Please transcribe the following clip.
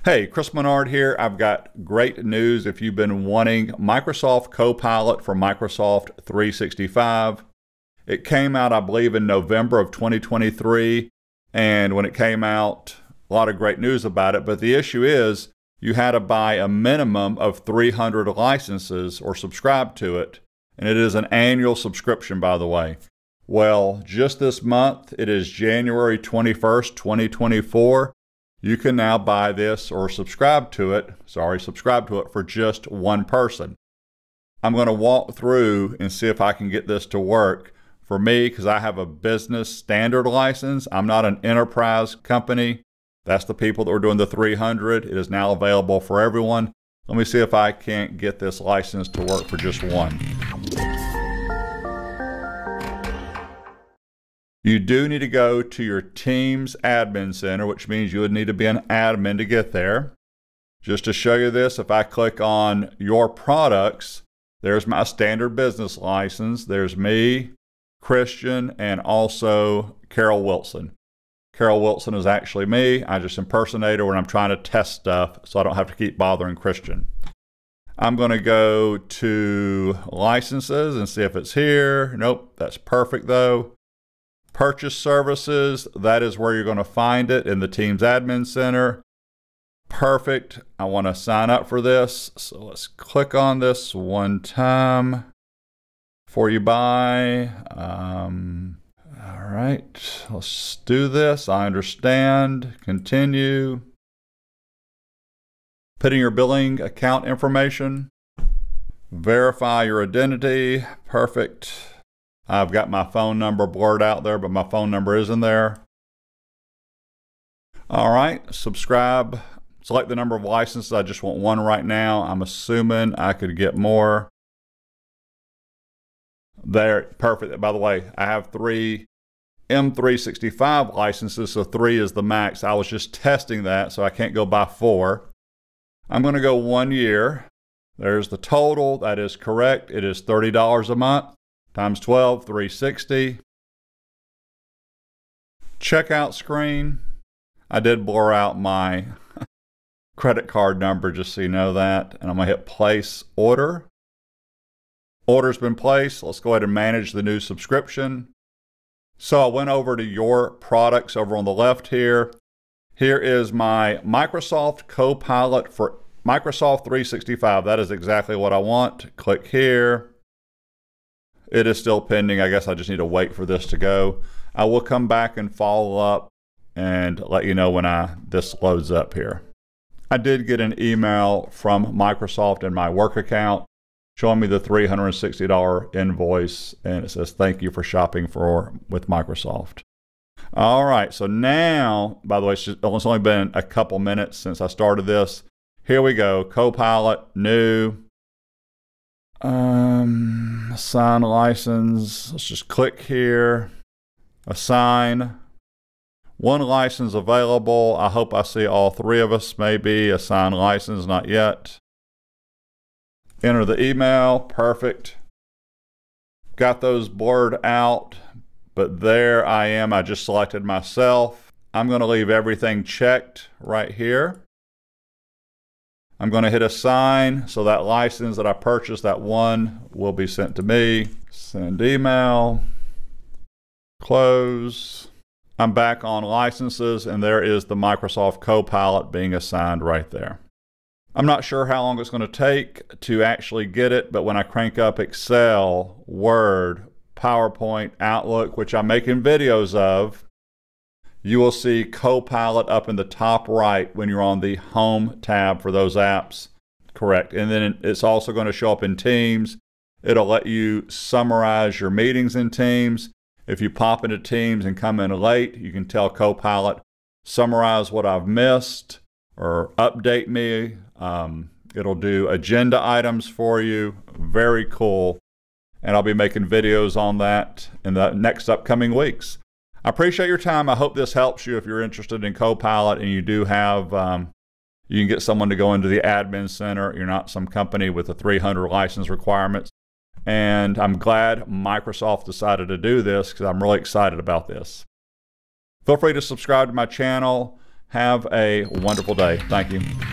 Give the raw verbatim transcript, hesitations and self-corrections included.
Hey, Chris Menard here. I've got great news if you've been wanting Microsoft Copilot for Microsoft three sixty-five. It came out, I believe, in November of twenty twenty-three, and when it came out, a lot of great news about it, but the issue is you had to buy a minimum of three hundred licenses or subscribe to it, and it is an annual subscription, by the way. Well, just this month, it is January twenty-first, twenty twenty-four. You can now buy this or subscribe to it, sorry, subscribe to it for just one person. I'm going to walk through and see if I can get this to work for me because I have a business standard license. I'm not an enterprise company. That's the people that were doing the three hundred. It is now available for everyone. Let me see if I can't get this license to work for just one. You do need to go to your Teams admin center, which means you would need to be an admin to get there. Just to show you this, if I click on your products, there's my standard business license. There's me, Christian, and also Carol Wilson. Carol Wilson is actually me. I just impersonate her when I'm trying to test stuff so I don't have to keep bothering Christian. I'm going to go to licenses and see if it's here. Nope, that's perfect though. Purchase services, that is where you're going to find it in the Teams Admin Center. Perfect. I want to sign up for this. So let's click on this one time before you buy. Um, all right, let's do this. I understand. Continue. Put in your billing account information. Verify your identity. Perfect. I've got my phone number blurred out there, but my phone number isn't there. All right, subscribe. Select the number of licenses. I just want one right now. I'm assuming I could get more. There, perfect. By the way, I have three M three sixty-five licenses, so three is the max. I was just testing that, so I can't go by four. I'm going to go one year. There's the total. That is correct. It is thirty dollars a month. Times twelve, three hundred sixty. Checkout screen. I did blur out my credit card number just so you know that. And I'm going to hit place order. Order's been placed. Let's go ahead and manage the new subscription. So I went over to your products over on the left here. Here is my Microsoft Copilot for Microsoft three sixty-five. That is exactly what I want. Click here. It is still pending. I guess I just need to wait for this to go. I will come back and follow up and let you know when I this loads up here. I did get an email from Microsoft in my work account showing me the three hundred sixty dollar invoice, and it says thank you for shopping for with Microsoft. All right, so now, by the way, it's, just, it's only been a couple minutes since I started this. Here we go, Copilot, new. Um, assign license. Let's just click here. Assign. One license available. I hope I see all three of us. Maybe assign license, not yet. Enter the email. Perfect. Got those blurred out, but there I am. I just selected myself. I'm going to leave everything checked right here. I'm going to hit assign, so that license that I purchased, that one, will be sent to me. Send email. Close. I'm back on licenses, and there is the Microsoft Copilot being assigned right there. I'm not sure how long it's going to take to actually get it, but when I crank up Excel, Word, PowerPoint, Outlook, which I'm making videos of, you will see Copilot up in the top right when you're on the Home tab for those apps. Correct. And then it's also going to show up in Teams. It'll let you summarize your meetings in Teams. If you pop into Teams and come in late, you can tell Copilot, summarize what I've missed or update me. Um, it'll do agenda items for you. Very cool. And I'll be making videos on that in the next upcoming weeks. I appreciate your time. I hope this helps you if you're interested in Copilot and you do have, um, you can get someone to go into the admin center. You're not some company with the three hundred license requirements. And I'm glad Microsoft decided to do this because I'm really excited about this. Feel free to subscribe to my channel. Have a wonderful day. Thank you.